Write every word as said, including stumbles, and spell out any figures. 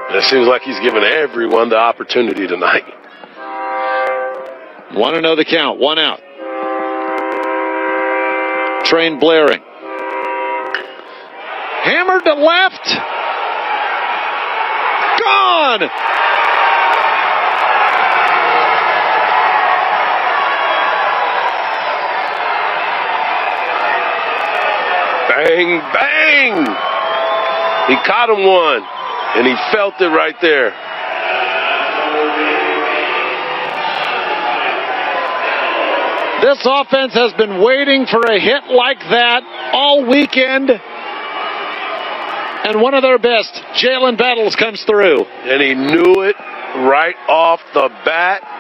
And it seems like he's given everyone the opportunity tonight. Want to know the count. One out. Train blaring. Hammered to left. Gone. Bang, bang. He caught him one, and he felt it right there. This offense has been waiting for a hit like that all weekend. And one of their best, Jalen Battles, comes through. And he knew it right off the bat.